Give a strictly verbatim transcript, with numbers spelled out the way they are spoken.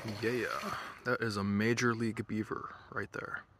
Yeah, that is a major league beaver right there.